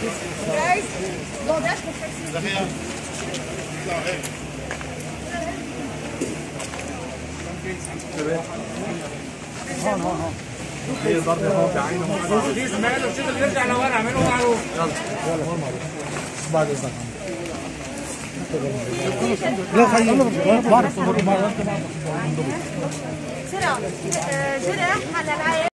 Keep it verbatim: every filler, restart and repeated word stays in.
جايز لو داش بالتاكسي هون هون هون هي ضربة هون بعينه دي زمايله شوف اللي يرجع لورا اعملوا معروف يلا يلا هون معروف بعد اذنك لا خلينا بعرف بسرعة جرح على العين